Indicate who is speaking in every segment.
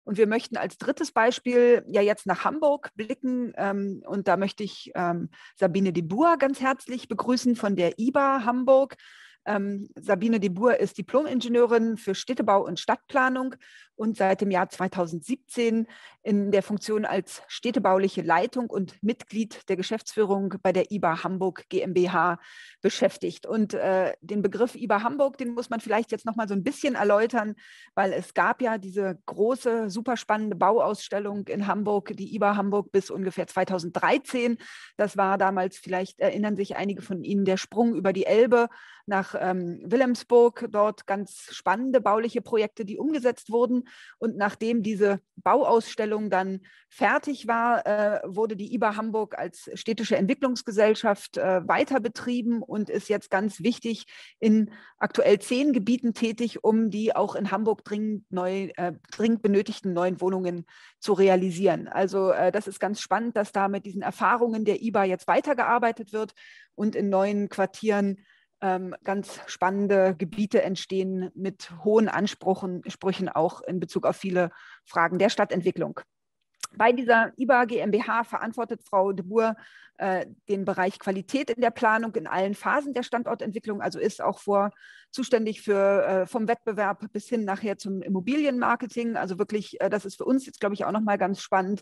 Speaker 1: Und wir möchten als drittes Beispiel ja jetzt nach Hamburg blicken. Und da möchte ich Sabine de Boer ganz herzlich begrüßen von der IBA Hamburg. Sabine de Boer ist Diplom-Ingenieurin für Städtebau und Stadtplanung und seit dem Jahr 2017 in der Funktion als städtebauliche Leitung und Mitglied der Geschäftsführung bei der IBA Hamburg GmbH beschäftigt. Und den Begriff IBA Hamburg, den muss man vielleicht jetzt noch mal so ein bisschen erläutern, weil es gab ja diese große, super spannende Bauausstellung in Hamburg, die IBA Hamburg bis ungefähr 2013. Das war damals, vielleicht erinnern sich einige von Ihnen, der Sprung über die Elbe nach Wilhelmsburg, dort ganz spannende bauliche Projekte, die umgesetzt wurden. Und nachdem diese Bauausstellung dann fertig war, wurde die IBA Hamburg als städtische Entwicklungsgesellschaft weiter betrieben und ist jetzt ganz wichtig in aktuell 10 Gebieten tätig, um die auch in Hamburg dringend benötigten neuen Wohnungen zu realisieren. Also das ist ganz spannend, dass da mit diesen Erfahrungen der IBA jetzt weitergearbeitet wird und in neuen Quartieren ganz spannende Gebiete entstehen mit hohen Ansprüchen auch in Bezug auf viele Fragen der Stadtentwicklung. Bei dieser IBA GmbH verantwortet Frau de Boer den Bereich Qualität in der Planung in allen Phasen der Standortentwicklung, also ist auch zuständig für vom Wettbewerb bis hin nachher zum Immobilienmarketing. Also wirklich, das ist für uns jetzt, glaube ich, auch nochmal ganz spannend.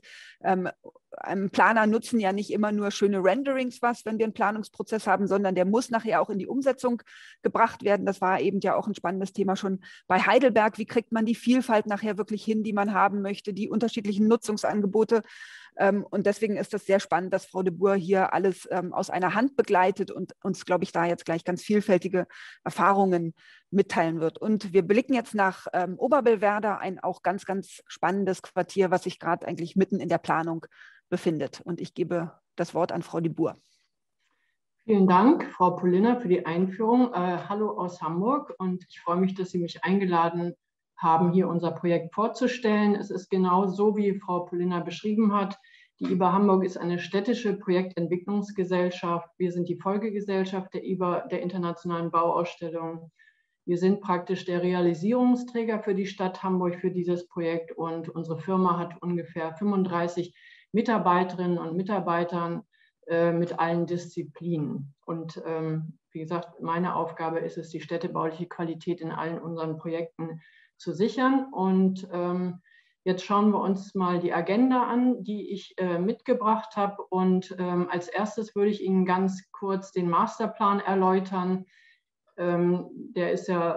Speaker 1: Planer nutzen ja nicht immer nur schöne Renderings wenn wir einen Planungsprozess haben, sondern der muss nachher auch in die Umsetzung gebracht werden. Das war eben ja auch ein spannendes Thema schon bei Heidelberg. Wie kriegt man die Vielfalt nachher wirklich hin, die man haben möchte, die unterschiedlichen Nutzungsangebote? Und deswegen ist das sehr spannend, dass Frau de Boer hier alles aus einer Hand begleitet und uns, glaube ich, da jetzt gleich ganz vielfältige Erfahrungen mitteilen wird. Und wir blicken jetzt nach Oberbillwerder, ein auch ganz, ganz spannendes Quartier, was sich gerade eigentlich mitten in der Planung befindet. Und ich gebe das Wort an Frau de Boer.
Speaker 2: Vielen Dank, Frau Polliner, für die Einführung. Hallo aus Hamburg und ich freue mich, dass Sie mich eingeladen haben, hier unser Projekt vorzustellen. Es ist genau so, wie Frau Polliner beschrieben hat. Die IBA Hamburg ist eine städtische Projektentwicklungsgesellschaft. Wir sind die Folgegesellschaft der IBA, der Internationalen Bauausstellung. Wir sind praktisch der Realisierungsträger für die Stadt Hamburg für dieses Projekt und unsere Firma hat ungefähr 35 Mitarbeiterinnen und Mitarbeitern mit allen Disziplinen. Und wie gesagt, meine Aufgabe ist es, die städtebauliche Qualität in allen unseren Projekten zu sichern. Und jetzt schauen wir uns mal die Agenda an, die ich mitgebracht habe. Und als erstes würde ich Ihnen ganz kurz den Masterplan erläutern. Der ist ja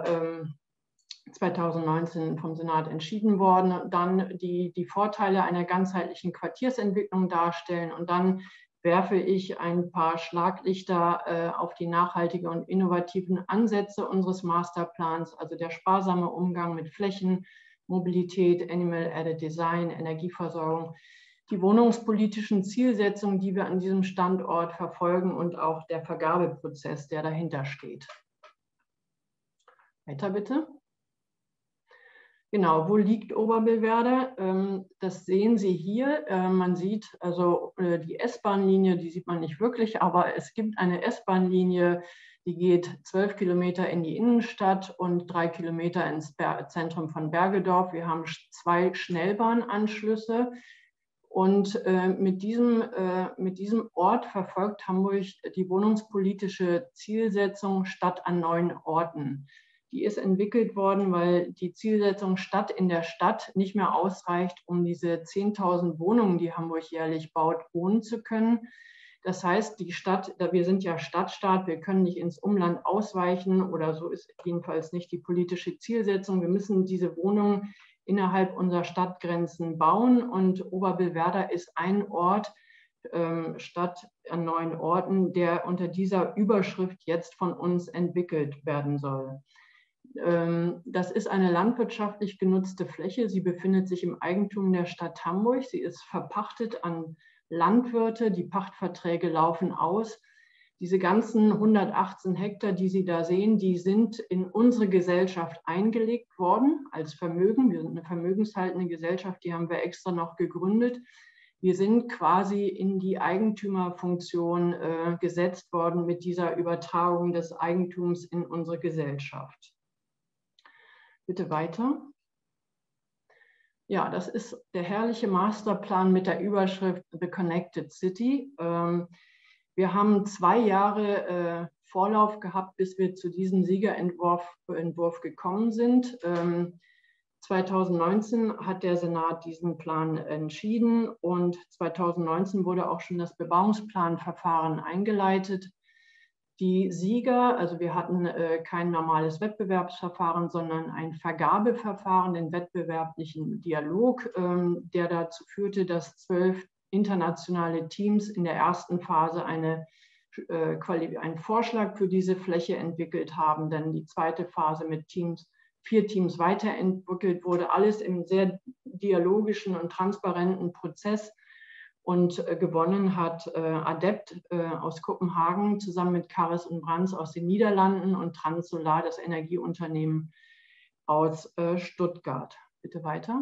Speaker 2: 2019 vom Senat entschieden worden. Dann die Vorteile einer ganzheitlichen Quartiersentwicklung darstellen und dann werfe ich ein paar Schlaglichter auf die nachhaltigen und innovativen Ansätze unseres Masterplans, also der sparsame Umgang mit Flächen, Mobilität, Animal Added Design, Energieversorgung, die wohnungspolitischen Zielsetzungen, die wir an diesem Standort verfolgen und auch der Vergabeprozess, der dahinter steht. Weiter bitte. Genau, wo liegt Oberbillwerder? Das sehen Sie hier. Man sieht also die S-Bahn-Linie, die sieht man nicht wirklich, aber es gibt eine S-Bahn-Linie, die geht 12 Kilometer in die Innenstadt und 3 Kilometer ins Zentrum von Bergedorf. Wir haben 2 Schnellbahnanschlüsse und mit diesem Ort verfolgt Hamburg die wohnungspolitische Zielsetzung Stadt an 9 Orten. Die ist entwickelt worden, weil die Zielsetzung Stadt in der Stadt nicht mehr ausreicht, um diese 10.000 Wohnungen, die Hamburg jährlich baut, wohnen zu können. Das heißt, die Stadt, wir sind ja Stadtstaat, wir können nicht ins Umland ausweichen oder so ist jedenfalls nicht die politische Zielsetzung. Wir müssen diese Wohnungen innerhalb unserer Stadtgrenzen bauen und Oberbillwerder ist ein Ort, Stadt an 9 Orten, der unter dieser Überschrift jetzt von uns entwickelt werden soll. Das ist eine landwirtschaftlich genutzte Fläche. Sie befindet sich im Eigentum der Stadt Hamburg. Sie ist verpachtet an Landwirte. Die Pachtverträge laufen aus. Diese ganzen 118 Hektar, die Sie da sehen, die sind in unsere Gesellschaft eingelegt worden als Vermögen. Wir sind eine vermögenshaltende Gesellschaft, die haben wir extra noch gegründet. Wir sind quasi in die Eigentümerfunktion gesetzt worden mit dieser Übertragung des Eigentums in unsere Gesellschaft. Bitte weiter. Ja, das ist der herrliche Masterplan mit der Überschrift The Connected City. Wir haben 2 Jahre Vorlauf gehabt, bis wir zu diesem Siegerentwurf gekommen sind. 2019 hat der Senat diesen Plan entschieden und 2019 wurde auch schon das Bebauungsplanverfahren eingeleitet. Die Sieger, also wir hatten kein normales Wettbewerbsverfahren, sondern ein Vergabeverfahren, den wettbewerblichen Dialog, der dazu führte, dass 12 internationale Teams in der ersten Phase einen Vorschlag für diese Fläche entwickelt haben. Dann die zweite Phase mit 4 Teams weiterentwickelt wurde, alles im sehr dialogischen und transparenten Prozess. Und gewonnen hat Adept aus Kopenhagen zusammen mit Karis und Brands aus den Niederlanden und Transsolar, das Energieunternehmen aus Stuttgart. Bitte weiter.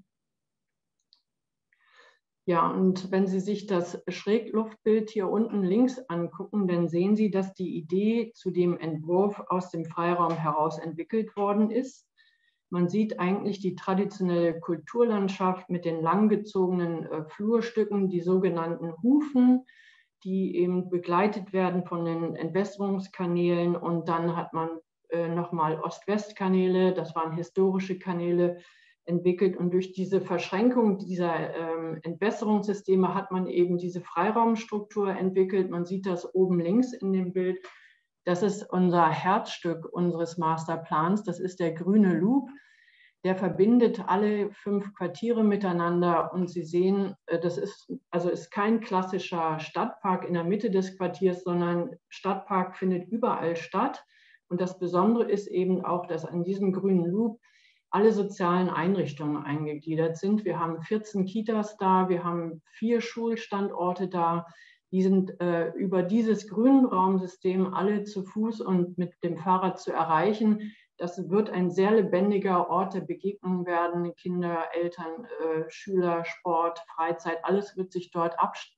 Speaker 2: Ja, und wenn Sie sich das Schrägluftbild hier unten links angucken, dann sehen Sie, dass die Idee zu dem Entwurf aus dem Freiraum heraus entwickelt worden ist. Man sieht eigentlich die traditionelle Kulturlandschaft mit den langgezogenen Flurstücken, die sogenannten Hufen, die eben begleitet werden von den Entwässerungskanälen. Und dann hat man nochmal Ost-West-Kanäle, das waren historische Kanäle, entwickelt. Und durch diese Verschränkung dieser Entwässerungssysteme hat man eben diese Freiraumstruktur entwickelt. Man sieht das oben links in dem Bild. Das ist unser Herzstück unseres Masterplans. Das ist der grüne Loop. Der verbindet alle 5 Quartiere miteinander. Und Sie sehen, das ist kein klassischer Stadtpark in der Mitte des Quartiers, sondern Stadtpark findet überall statt. Und das Besondere ist eben auch, dass an diesem grünen Loop alle sozialen Einrichtungen eingegliedert sind. Wir haben 14 Kitas da, wir haben 4 Schulstandorte da. Die sind über dieses Grünraumsystem alle zu Fuß und mit dem Fahrrad zu erreichen. Das wird ein sehr lebendiger Ort der Begegnung werden. Kinder, Eltern, Schüler, Sport, Freizeit, alles wird sich dort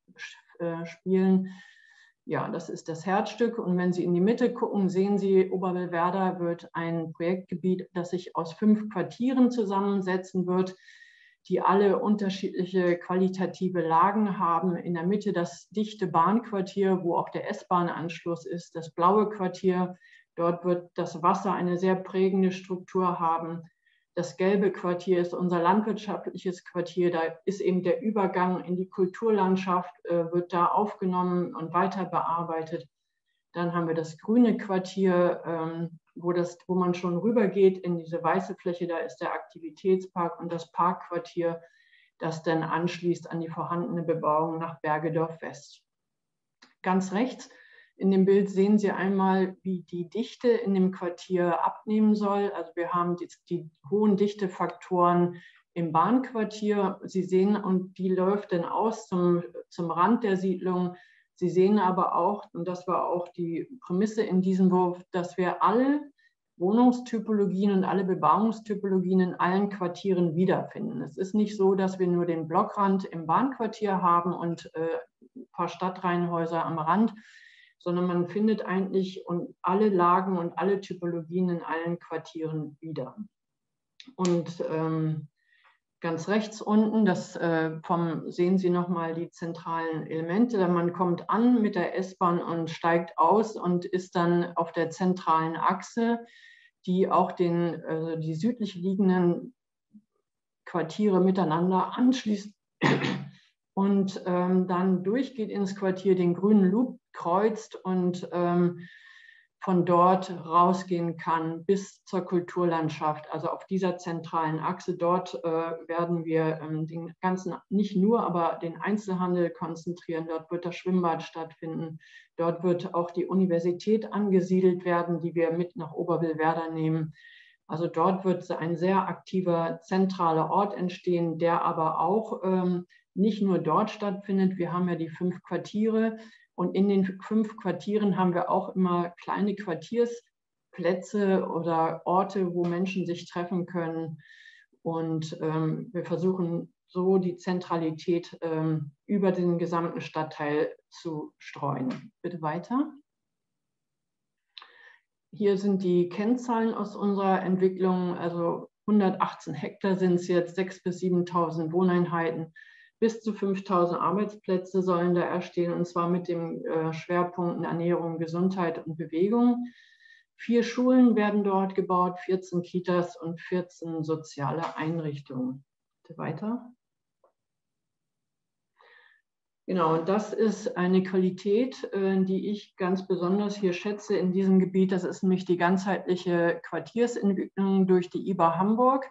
Speaker 2: abspielen. Ja, das ist das Herzstück. Und wenn Sie in die Mitte gucken, sehen Sie, Oberwillwerda wird ein Projektgebiet, das sich aus 5 Quartieren zusammensetzen wird, die alle unterschiedliche qualitative Lagen haben. In der Mitte das dichte Bahnquartier, wo auch der S-Bahn-Anschluss ist, das blaue Quartier. Dort wird das Wasser eine sehr prägende Struktur haben. Das gelbe Quartier ist unser landwirtschaftliches Quartier. Da ist eben der Übergang in die Kulturlandschaft, wird da aufgenommen und weiter bearbeitet. Dann haben wir das grüne Quartier, wo man schon rübergeht in diese weiße Fläche. Da ist der Aktivitätspark und das Parkquartier, das dann anschließt an die vorhandene Bebauung nach Bergedorf West. Ganz rechts in dem Bild sehen Sie einmal, wie die Dichte in dem Quartier abnehmen soll. Also wir haben die hohen Dichtefaktoren im Bahnquartier. Sie sehen, und die läuft dann aus zum Rand der Siedlung. Sie sehen aber auch, und das war auch die Prämisse in diesem Wurf, dass wir alle Wohnungstypologien und alle Bebauungstypologien in allen Quartieren wiederfinden. Es ist nicht so, dass wir nur den Blockrand im Bahnquartier haben und ein paar Stadtreihenhäuser am Rand, sondern man findet eigentlich alle Lagen und alle Typologien in allen Quartieren wieder. Und ganz rechts unten, sehen Sie nochmal die zentralen Elemente. Man kommt an mit der S-Bahn und steigt aus und ist dann auf der zentralen Achse, die auch die südlich liegenden Quartiere miteinander anschließt und dann durchgeht ins Quartier, den grünen Loop kreuzt und von dort rausgehen kann bis zur Kulturlandschaft. Also auf dieser zentralen Achse, dort werden wir den ganzen, nicht nur, aber den Einzelhandel konzentrieren. Dort wird das Schwimmbad stattfinden. Dort wird auch die Universität angesiedelt werden, die wir mit nach Oberwillwerda nehmen. Also dort wird ein sehr aktiver, zentraler Ort entstehen, der aber auch nicht nur dort stattfindet. Wir haben ja die 5 Quartiere und in den 5 Quartieren haben wir auch immer kleine Quartiersplätze oder Orte, wo Menschen sich treffen können. Und wir versuchen so die Zentralität über den gesamten Stadtteil zu streuen. Bitte weiter. Hier sind die Kennzahlen aus unserer Entwicklung. Also 118 Hektar sind es jetzt, 6.000 bis 7.000 Wohneinheiten. Bis zu 5.000 Arbeitsplätze sollen da erstehen, und zwar mit dem Schwerpunkt Ernährung, Gesundheit und Bewegung. 4 Schulen werden dort gebaut, 14 Kitas und 14 soziale Einrichtungen. Bitte weiter. Genau, und das ist eine Qualität, die ich ganz besonders hier schätze in diesem Gebiet. Das ist nämlich die ganzheitliche Quartiersentwicklung durch die IBA Hamburg.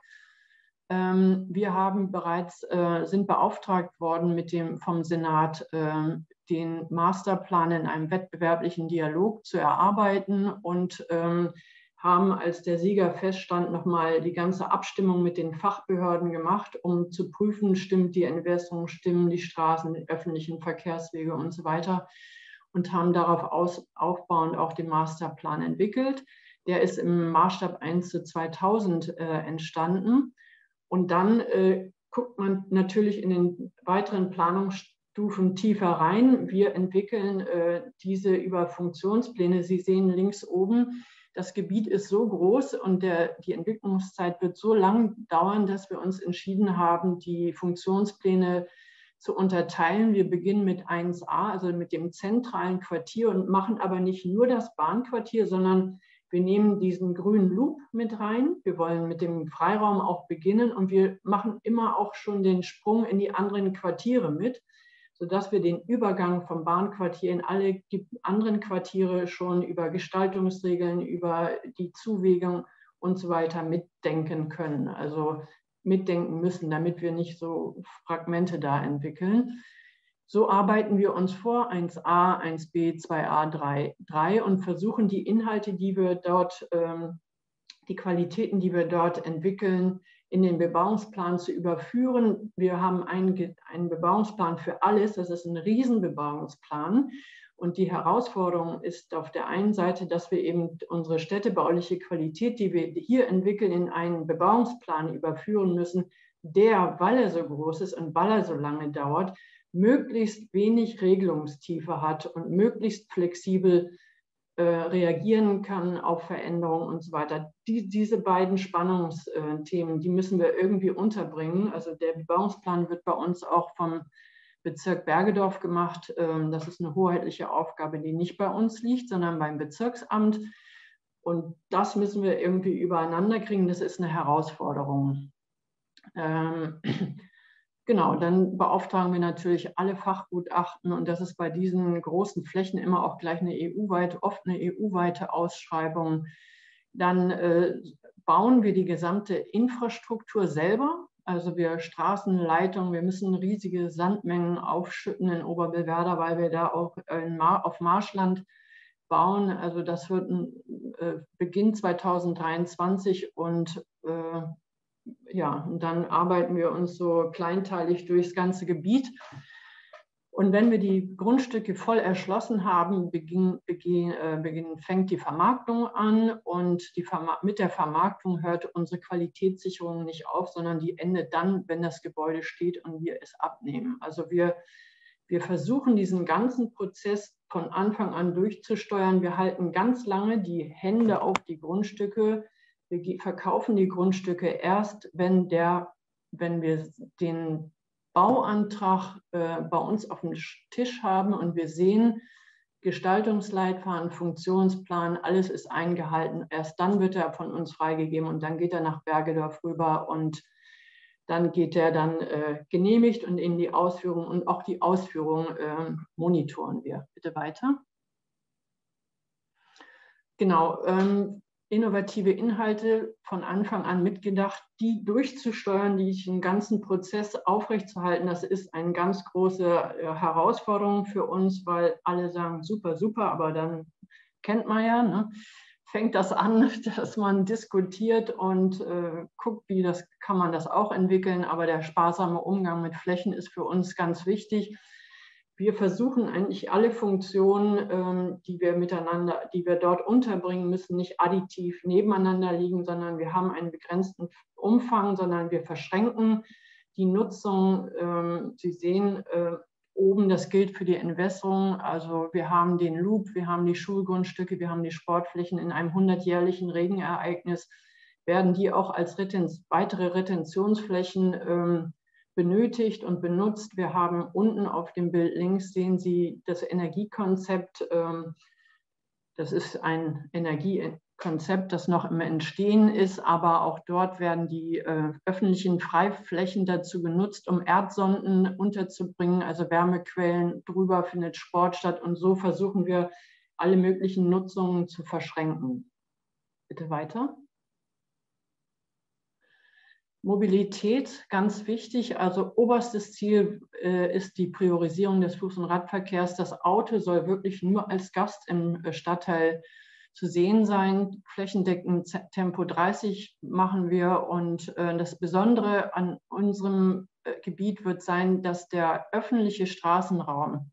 Speaker 2: Wir haben bereits, sind beauftragt worden vom Senat, den Masterplan in einem wettbewerblichen Dialog zu erarbeiten und haben, als der Sieger feststand, nochmal die ganze Abstimmung mit den Fachbehörden gemacht, um zu prüfen, stimmt die Entwässerung, stimmen die Straßen, die öffentlichen Verkehrswege und so weiter, und haben darauf aufbauend auch den Masterplan entwickelt. Der ist im Maßstab 1:2000 entstanden. Und dann guckt man natürlich in den weiteren Planungsstufen tiefer rein. Wir entwickeln diese über Funktionspläne. Sie sehen links oben, das Gebiet ist so groß und die Entwicklungszeit wird so lang dauern, dass wir uns entschieden haben, die Funktionspläne zu unterteilen. Wir beginnen mit 1a, also mit dem zentralen Quartier, und machen aber nicht nur das Bahnquartier, sondern wir nehmen diesen grünen Loop mit rein. Wir wollen mit dem Freiraum auch beginnen, und wir machen immer auch schon den Sprung in die anderen Quartiere mit, sodass wir den Übergang vom Bahnquartier in alle anderen Quartiere schon über Gestaltungsregeln, über die Zuwegung und so weiter mitdenken können. Also mitdenken müssen, damit wir nicht so Fragmente da entwickeln. So arbeiten wir uns vor, 1a, 1b, 2a, 3 und versuchen die Inhalte, die wir dort, die Qualitäten, die wir dort entwickeln, in den Bebauungsplan zu überführen. Wir haben einen Bebauungsplan für alles, das ist ein Riesenbebauungsplan. Und die Herausforderung ist auf der einen Seite, dass wir eben unsere städtebauliche Qualität, die wir hier entwickeln, in einen Bebauungsplan überführen müssen, der, weil er so groß ist und weil er so lange dauert, möglichst wenig Regelungstiefe hat und möglichst flexibel reagieren kann auf Veränderungen und so weiter. Diese beiden Spannungsthemen, die müssen wir irgendwie unterbringen. Also der Bebauungsplan wird bei uns auch vom Bezirk Bergedorf gemacht. Das ist eine hoheitliche Aufgabe, die nicht bei uns liegt, sondern beim Bezirksamt. Und das müssen wir irgendwie übereinander kriegen. Das ist eine Herausforderung. Genau, dann beauftragen wir natürlich alle Fachgutachten, und das ist bei diesen großen Flächen immer auch gleich oft eine EU-weite Ausschreibung. Dann bauen wir die gesamte Infrastruktur selber, also wir Straßenleitungen, wir müssen riesige Sandmengen aufschütten in Oberbillwerder, weil wir da auch auf Marschland bauen. Also das wird Beginn 2023 und ja, und dann arbeiten wir uns so kleinteilig durchs ganze Gebiet. Und wenn wir die Grundstücke voll erschlossen haben, fängt die Vermarktung an, und mit der Vermarktung hört unsere Qualitätssicherung nicht auf, sondern die endet dann, wenn das Gebäude steht und wir es abnehmen. Also wir versuchen, diesen ganzen Prozess von Anfang an durchzusteuern. Wir halten ganz lange die Hände auf die Grundstücke. Wir verkaufen die Grundstücke erst, wenn wir den Bauantrag bei uns auf dem Tisch haben und wir sehen, Gestaltungsleitfaden, Funktionsplan, alles ist eingehalten. Erst dann wird er von uns freigegeben, und dann geht er nach Bergedorf rüber, und dann geht er dann genehmigt und in die Ausführung, und auch die Ausführung monitoren wir. Bitte weiter. Genau. Innovative Inhalte von Anfang an mitgedacht, die durchzusteuern, den ganzen Prozess aufrechtzuerhalten. Das ist eine ganz große Herausforderung für uns, weil alle sagen, super, super, aber dann kennt man ja, ne? Fängt das an, dass man diskutiert und guckt, kann man das auch entwickeln, aber der sparsame Umgang mit Flächen ist für uns ganz wichtig. Wir versuchen eigentlich alle Funktionen, die wir dort unterbringen müssen, nicht additiv nebeneinander liegen, sondern wir haben einen begrenzten Umfang, sondern wir verschränken die Nutzung. Sie sehen oben, das gilt für die Entwässerung. Also wir haben den Loop, wir haben die Schulgrundstücke, wir haben die Sportflächen in einem 100-jährlichen Regenereignis. werden die auch als weitere Retentionsflächen benötigt und benutzt. Wir haben unten auf dem Bild links, sehen Sie das Energiekonzept. Das ist ein Energiekonzept, das noch im Entstehen ist, aber auch dort werden die öffentlichen Freiflächen dazu genutzt, um Erdsonden unterzubringen, also Wärmequellen, drüber findet Sport statt und so versuchen wir, alle möglichen Nutzungen zu verschränken. Bitte weiter. Mobilität, ganz wichtig. Also oberstes Ziel ist die Priorisierung des Fuß- und Radverkehrs. Das Auto soll wirklich nur als Gast im Stadtteil zu sehen sein. Flächendeckend Tempo 30 machen wir. Und das Besondere an unserem Gebiet wird sein, dass der öffentliche Straßenraum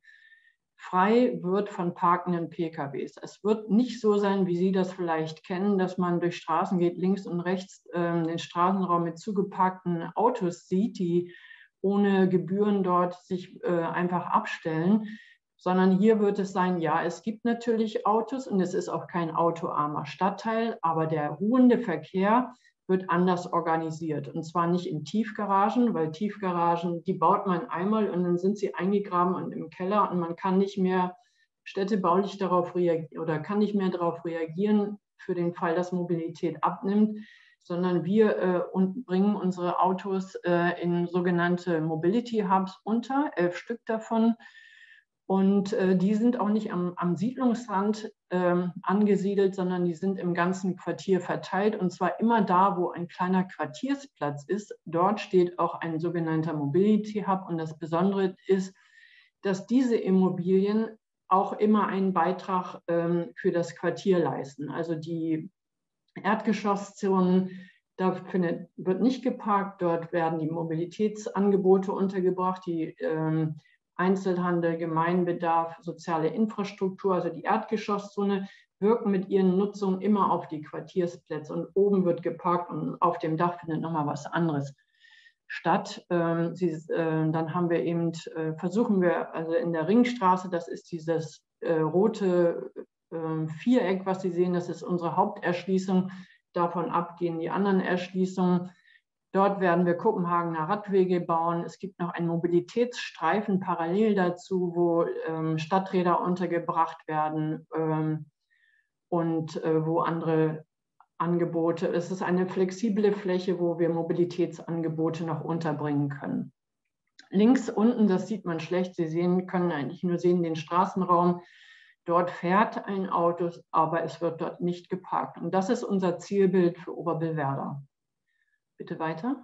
Speaker 2: frei wird von parkenden PKWs. Es wird nicht so sein, wie Sie das vielleicht kennen, dass man durch Straßen geht, links und rechts den Straßenraum mit zugeparkten Autos sieht, die ohne Gebühren dort sich einfach abstellen, sondern hier wird es sein, ja, es gibt natürlich Autos und es ist auch kein autoarmer Stadtteil, aber der ruhende Verkehr wird anders organisiert. Und zwar nicht in Tiefgaragen, weil Tiefgaragen, die baut man einmal und dann sind sie eingegraben und im Keller und man kann nicht mehr städtebaulich darauf reagieren oder kann nicht mehr darauf reagieren für den Fall, dass Mobilität abnimmt, sondern wir bringen unsere Autos in sogenannte Mobility Hubs unter, 11 Stück davon. Und die sind auch nicht am Siedlungsrand angesiedelt, sondern die sind im ganzen Quartier verteilt. Und zwar immer da, wo ein kleiner Quartiersplatz ist. Dort steht auch ein sogenannter Mobility Hub. Und das Besondere ist, dass diese Immobilien auch immer einen Beitrag für das Quartier leisten. Also die Erdgeschosszonen, da wird nicht geparkt. Dort werden die Mobilitätsangebote untergebracht, die Einzelhandel, Gemeinbedarf, soziale Infrastruktur, also die Erdgeschosszone, wirken mit ihren Nutzungen immer auf die Quartiersplätze und oben wird geparkt und auf dem Dach findet nochmal was anderes statt. Dann haben wir eben, versuchen wir also in der Ringstraße, das ist dieses rote Viereck, was Sie sehen, das ist unsere Haupterschließung, davon abgehen die anderen Erschließungen. Dort werden wir Kopenhagener Radwege bauen. Es gibt noch einen Mobilitätsstreifen parallel dazu, wo Stadträder untergebracht werden und wo andere Angebote. Es ist eine flexible Fläche, wo wir Mobilitätsangebote noch unterbringen können. Links unten, das sieht man schlecht, Sie können eigentlich nur sehen den Straßenraum. Dort fährt ein Auto, aber es wird dort nicht geparkt. Und das ist unser Zielbild für Oberbillwerder. Bitte weiter.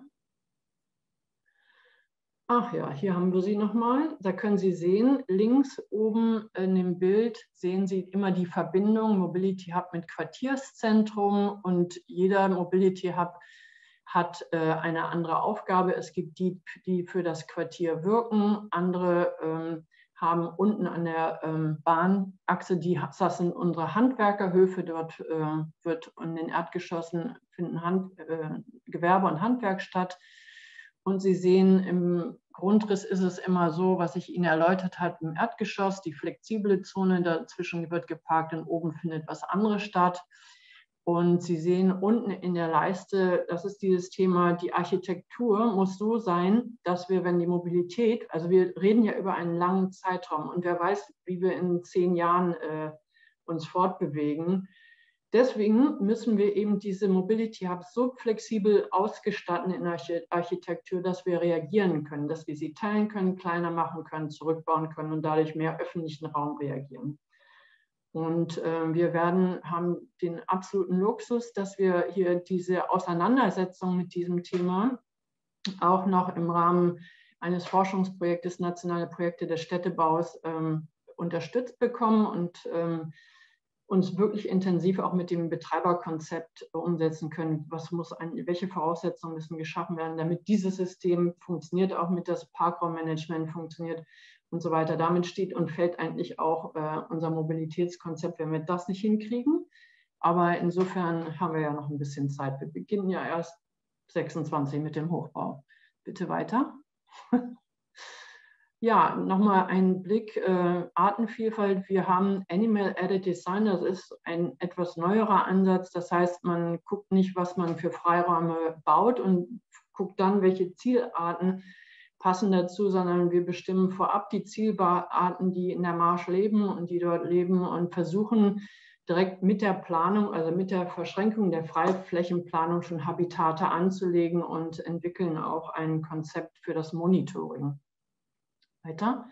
Speaker 2: Ach ja, hier haben wir sie nochmal. Da können Sie sehen, links oben in dem Bild sehen Sie immer die Verbindung Mobility Hub mit Quartierszentrum und jeder Mobility Hub hat eine andere Aufgabe. Es gibt die, die für das Quartier wirken, andere haben unten an der Bahnachse, das sind unsere Handwerkerhöfe, dort wird in den Erdgeschossen finden Gewerbe und Handwerk statt. Und Sie sehen, im Grundriss ist es immer so, was ich Ihnen erläutert habe, im Erdgeschoss, die flexible Zone, dazwischen wird geparkt und oben findet was anderes statt. Und Sie sehen unten in der Leiste, das ist dieses Thema, die Architektur muss so sein, dass wir, wenn die Mobilität, also wir reden ja über einen langen Zeitraum und wer weiß, wie wir in 10 Jahren uns fortbewegen. Deswegen müssen wir eben diese Mobility Hubs so flexibel ausgestatten in der Architektur, dass wir reagieren können, dass wir sie teilen können, kleiner machen können, zurückbauen können und dadurch mehr öffentlichen Raum reagieren. Und wir haben den absoluten Luxus, dass wir hier diese Auseinandersetzung mit diesem Thema auch noch im Rahmen eines Forschungsprojektes Nationale Projekte des Städtebaus unterstützt bekommen und uns wirklich intensiv auch mit dem Betreiberkonzept umsetzen können. Welche Voraussetzungen müssen geschaffen werden, damit dieses System funktioniert, auch mit das Parkraummanagement funktioniert und so weiter. Damit steht und fällt eigentlich auch unser Mobilitätskonzept, wenn wir das nicht hinkriegen. Aber insofern haben wir ja noch ein bisschen Zeit. Wir beginnen ja erst 26 mit dem Hochbau. Bitte weiter. Ja, nochmal ein Blick, Artenvielfalt. Wir haben Animal Added Design, das ist ein etwas neuerer Ansatz. Das heißt, man guckt nicht, was man für Freiräume baut und guckt dann, welche Zielarten passen dazu, sondern wir bestimmen vorab die Zielarten, die in der Marsch leben und die dort leben und versuchen direkt mit der Planung, also mit der Verschränkung der Freiflächenplanung schon Habitate anzulegen und entwickeln auch ein Konzept für das Monitoring. Weiter.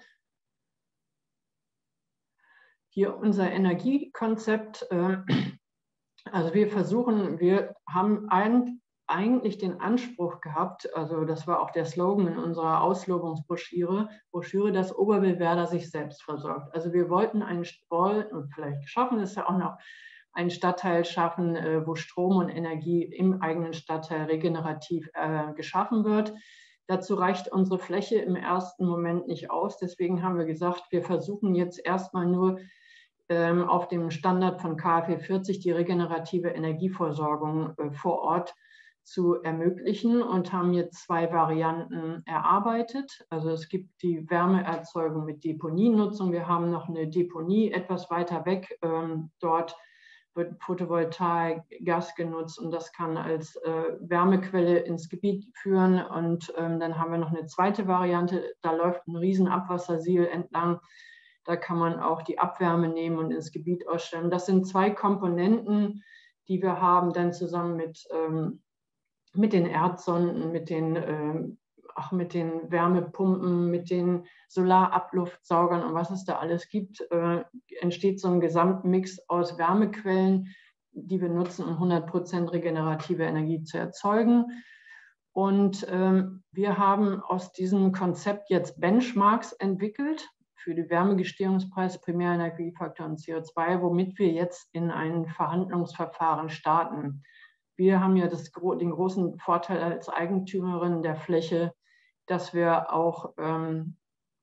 Speaker 2: Hier unser Energiekonzept. Also wir haben eigentlich den Anspruch gehabt, also das war auch der Slogan in unserer Auslobungsbroschüre, dass Oberbillwerder sich selbst versorgt. Also wir wollten und vielleicht schaffen es ja auch noch, einen Stadtteil schaffen, wo Strom und Energie im eigenen Stadtteil regenerativ geschaffen wird. Dazu reicht unsere Fläche im ersten Moment nicht aus. Deswegen haben wir gesagt, wir versuchen jetzt erstmal nur auf dem Standard von KfW 40 die regenerative Energieversorgung vor Ort zu ermöglichen und haben jetzt 2 Varianten erarbeitet. Also es gibt die Wärmeerzeugung mit Deponienutzung. Wir haben noch eine Deponie etwas weiter weg. Dort wird Photovoltaik, Gas genutzt und das kann als Wärmequelle ins Gebiet führen. Und dann haben wir noch eine zweite Variante, da läuft ein riesen Abwassersiel entlang. Da kann man auch die Abwärme nehmen und ins Gebiet ausstellen. Das sind 2 Komponenten, die wir haben, dann zusammen mit den Erdsonden, mit den Wärmepumpen, mit den Solarabluftsaugern und was es da alles gibt, entsteht so ein Gesamtmix aus Wärmequellen, die wir nutzen, um 100% regenerative Energie zu erzeugen. Und wir haben aus diesem Konzept jetzt Benchmarks entwickelt für die Wärmegestehungspreis, Primärenergiefaktor und CO2, womit wir jetzt in ein Verhandlungsverfahren starten. Wir haben ja den großen Vorteil als Eigentümerin der Fläche, dass wir auch einen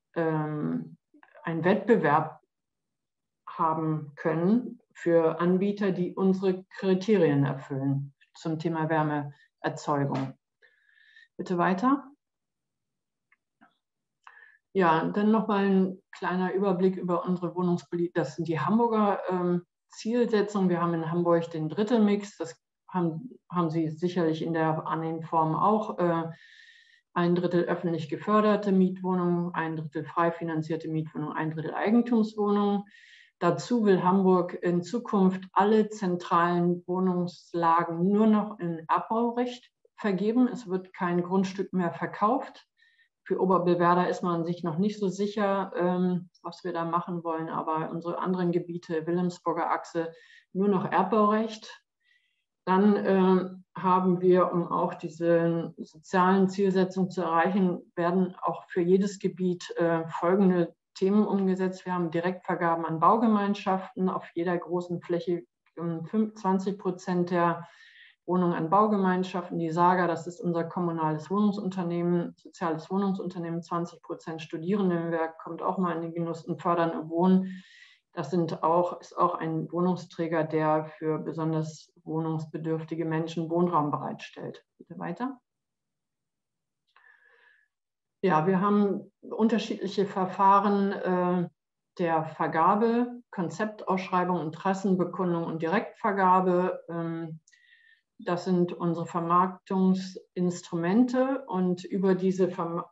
Speaker 2: Wettbewerb haben können für Anbieter, die unsere Kriterien erfüllen zum Thema Wärmeerzeugung. Bitte weiter. Ja, dann nochmal ein kleiner Überblick über unsere Wohnungspolitik. Das sind die Hamburger Zielsetzungen. Wir haben in Hamburg den Drittelmix. Das haben Sie sicherlich in der annehmenden Form auch. 1/3 öffentlich geförderte Mietwohnungen, 1/3 frei finanzierte Mietwohnungen, 1/3 Eigentumswohnungen. Dazu will Hamburg in Zukunft alle zentralen Wohnungslagen nur noch in Erbbaurecht vergeben. Es wird kein Grundstück mehr verkauft. Für Oberbillwerder ist man sich noch nicht so sicher, was wir da machen wollen, aber unsere anderen Gebiete, Wilhelmsburger Achse, nur noch Erbbaurecht. Dann haben wir, um auch diese sozialen Zielsetzungen zu erreichen, werden auch für jedes Gebiet folgende Themen umgesetzt. Wir haben Direktvergaben an Baugemeinschaften auf jeder großen Fläche, 20% der Wohnungen an Baugemeinschaften. Die SAGA, das ist unser kommunales Wohnungsunternehmen, soziales Wohnungsunternehmen, 20% Studierendenwerk, kommt auch mal in den Genuss und fördern Wohnen. Das ist auch ein Wohnungsträger, der für besonders wohnungsbedürftige Menschen Wohnraum bereitstellt. Bitte weiter. Ja, wir haben unterschiedliche Verfahren der Vergabe, Konzeptausschreibung, Interessenbekundung und Direktvergabe. Das sind unsere Vermarktungsinstrumente und über diese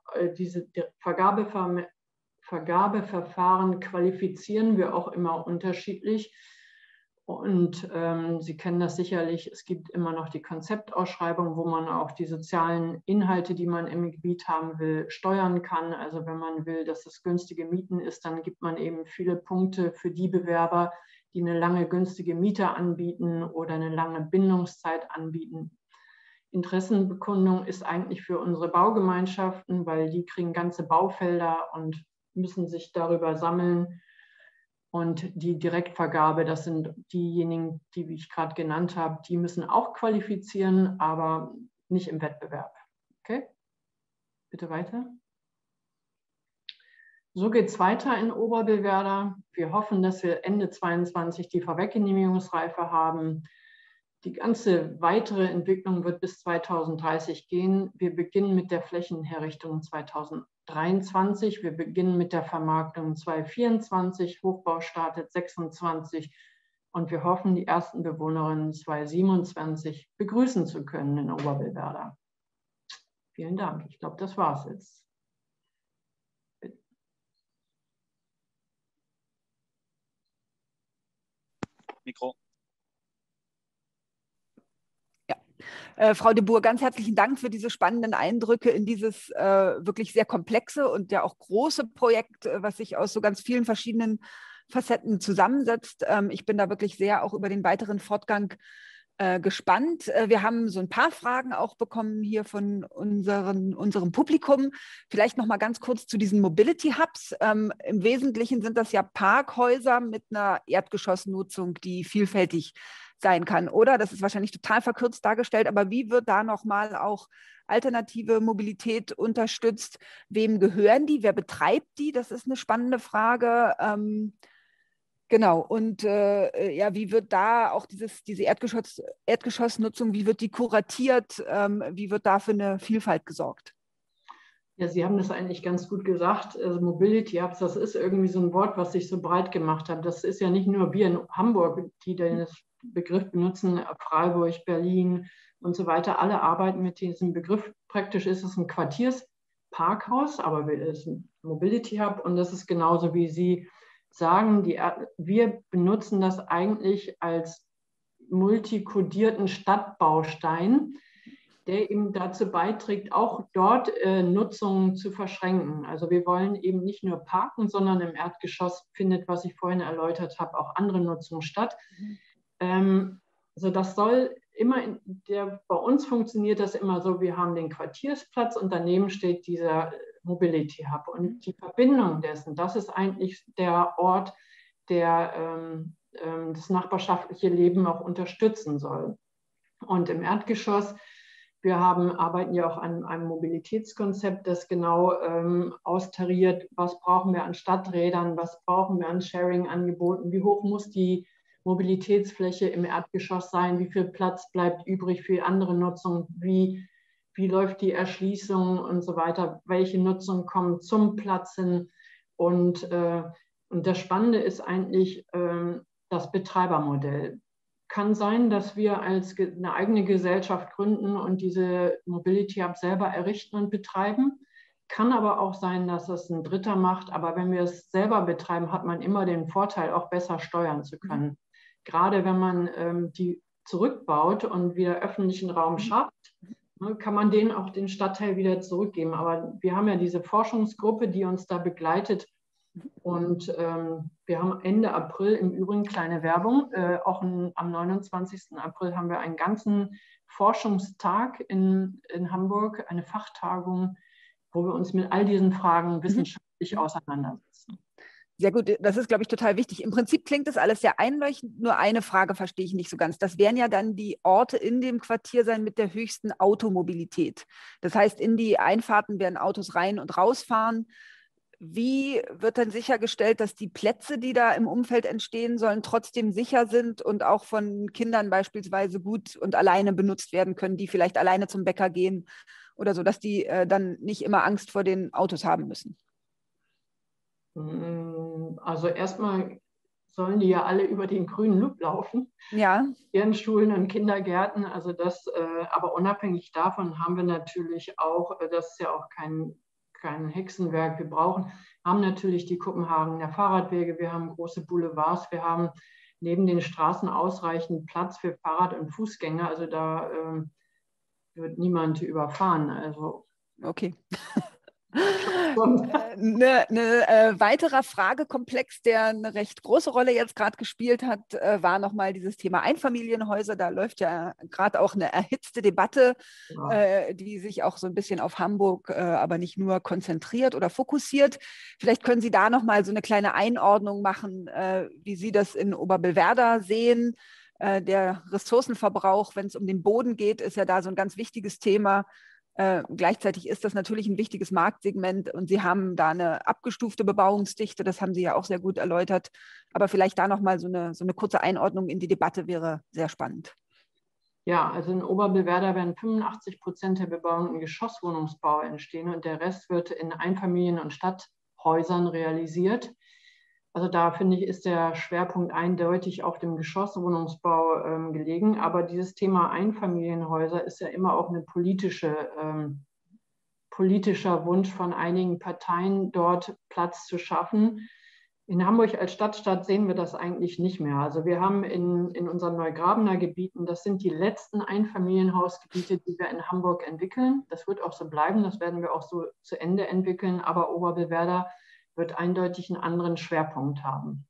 Speaker 2: Vergabeverfahren qualifizieren wir auch immer unterschiedlich. Und Sie kennen das sicherlich, es gibt immer noch die Konzeptausschreibung, wo man auch die sozialen Inhalte, die man im Gebiet haben will, steuern kann. Also wenn man will, dass es günstige Mieten ist, dann gibt man eben viele Punkte für die Bewerber, die eine lange günstige Miete anbieten oder eine lange Bindungszeit anbieten. Interessenbekundung ist eigentlich für unsere Baugemeinschaften, weil die kriegen ganze Baufelder und müssen sich darüber sammeln. Und die Direktvergabe, das sind diejenigen, die ich gerade genannt habe, die müssen auch qualifizieren, aber nicht im Wettbewerb. Okay? Bitte weiter. So geht es weiter in Oberbillwerder. Wir hoffen, dass wir Ende 2022 die Vorweggenehmigungsreife haben. Die ganze weitere Entwicklung wird bis 2030 gehen. Wir beginnen mit der Flächenherrichtung 2023. 2023. Wir beginnen mit der Vermarktung 2024. Hochbau startet 2026. Und wir hoffen, die ersten Bewohnerinnen 2027 begrüßen zu können in Oberbillwerder. Vielen Dank. Ich glaube, das war es jetzt.
Speaker 3: Mikro.
Speaker 1: Ja. Frau de Boer, ganz herzlichen Dank für diese spannenden Eindrücke in dieses wirklich sehr komplexe und ja auch große Projekt, was sich aus so ganz vielen verschiedenen Facetten zusammensetzt. Ich bin da wirklich sehr auch über den weiteren Fortgang gespannt. Wir haben so ein paar Fragen auch bekommen hier von unserem Publikum. Vielleicht noch mal ganz kurz zu diesen Mobility Hubs. Im Wesentlichen sind das ja Parkhäuser mit einer Erdgeschossnutzung, die vielfältig sein kann, oder? Das ist wahrscheinlich total verkürzt dargestellt, aber wie wird da noch mal auch alternative Mobilität unterstützt? Wem gehören die? Wer betreibt die? Das ist eine spannende Frage. Genau, und ja, wie wird da auch diese Erdgeschossnutzung, wie wird die kuratiert, wie wird da für eine Vielfalt gesorgt?
Speaker 2: Ja, Sie haben das eigentlich ganz gut gesagt. Also Mobility Hubs, das ist irgendwie so ein Wort, was sich so breit gemacht hat. Das ist ja nicht nur wir in Hamburg, die den Begriff benutzen, Freiburg, Berlin und so weiter. Alle arbeiten mit diesem Begriff. Praktisch ist es ein Quartiersparkhaus, aber es ist ein Mobility Hub und das ist genauso, wie Sie sagen, wir benutzen das eigentlich als multikodierten Stadtbaustein, der eben dazu beiträgt, auch dort Nutzungen zu verschränken. Also wir wollen eben nicht nur parken, sondern im Erdgeschoss findet, was ich vorhin erläutert habe, auch andere Nutzung statt. Also das soll immer, bei uns funktioniert das immer so, wir haben den Quartiersplatz und daneben steht dieser Mobility Hub. Und die Verbindung dessen, das ist eigentlich der Ort, der das nachbarschaftliche Leben auch unterstützen soll. Und im Erdgeschoss, wir arbeiten ja auch an einem Mobilitätskonzept, das genau austariert, was brauchen wir an Stadträdern, was brauchen wir an Sharing-Angeboten, wie hoch muss die Mobilitätsfläche im Erdgeschoss sein, wie viel Platz bleibt übrig für andere Nutzung, wie läuft die Erschließung und so weiter, welche Nutzung kommt zum Platz hin. Und das Spannende ist eigentlich das Betreibermodell. Kann sein, dass wir als eine eigene Gesellschaft gründen und diese Mobility Hub selber errichten und betreiben. Kann aber auch sein, dass es ein Dritter macht. Aber wenn wir es selber betreiben, hat man immer den Vorteil, auch besser steuern zu können. Gerade wenn man die zurückbaut und wieder öffentlichen Raum schafft, kann man denen auch den Stadtteil wieder zurückgeben. Aber wir haben ja diese Forschungsgruppe, die uns da begleitet. Und wir haben Ende April, im Übrigen kleine Werbung, auch am 29. April haben wir einen ganzen Forschungstag in Hamburg, eine Fachtagung, wo wir uns mit all diesen Fragen wissenschaftlich auseinandersetzen.
Speaker 1: Sehr gut, das ist, glaube ich, total wichtig. Im Prinzip klingt das alles sehr einleuchtend, nur eine Frage verstehe ich nicht so ganz. Das wären ja dann die Orte in dem Quartier sein mit der höchsten Automobilität. Das heißt, in die Einfahrten werden Autos rein und rausfahren. Wie wird dann sichergestellt, dass die Plätze, die da im Umfeld entstehen sollen, trotzdem sicher sind und auch von Kindern beispielsweise gut und alleine benutzt werden können, die vielleicht alleine zum Bäcker gehen oder so, dass die dann nicht immer Angst vor den Autos haben müssen?
Speaker 2: Also erstmal sollen die ja alle über den grünen Loop laufen.
Speaker 1: Ja.
Speaker 2: Ihren Schulen und Kindergärten. Also das, aber unabhängig davon haben wir natürlich auch, das ist ja auch kein Hexenwerk, wir haben natürlich die Kopenhagener Fahrradwege, wir haben große Boulevards, wir haben neben den Straßen ausreichend Platz für Fahrrad- und Fußgänger. Also da wird niemand überfahren. Also
Speaker 1: okay. Ein weiterer Fragekomplex, der eine recht große Rolle jetzt gerade gespielt hat, war nochmal dieses Thema Einfamilienhäuser. Da läuft ja gerade auch eine erhitzte Debatte, die sich auch so ein bisschen auf Hamburg, aber nicht nur konzentriert oder fokussiert. Vielleicht können Sie da nochmal so eine kleine Einordnung machen, wie Sie das in Oberbillwerder sehen. Der Ressourcenverbrauch, wenn es um den Boden geht, ist ja da so ein ganz wichtiges Thema. Gleichzeitig ist das natürlich ein wichtiges Marktsegment und Sie haben da eine abgestufte Bebauungsdichte, das haben Sie ja auch sehr gut erläutert. Aber vielleicht da nochmal so eine kurze Einordnung in die Debatte wäre sehr spannend.
Speaker 2: Ja, also in Oberbillwerder werden 85% der Bebauung in Geschosswohnungsbau entstehen und der Rest wird in Einfamilien- und Stadthäusern realisiert. Also da finde ich, ist der Schwerpunkt eindeutig auf dem Geschosswohnungsbau gelegen. Aber dieses Thema Einfamilienhäuser ist ja immer auch eine politischer Wunsch von einigen Parteien, dort Platz zu schaffen. In Hamburg als Stadtstaat sehen wir das eigentlich nicht mehr. Also wir haben in unseren Neugrabener Gebieten, das sind die letzten Einfamilienhausgebiete, die wir in Hamburg entwickeln. Das wird auch so bleiben, das werden wir auch so zu Ende entwickeln. Aber Oberbillwerder wird eindeutig einen anderen Schwerpunkt haben.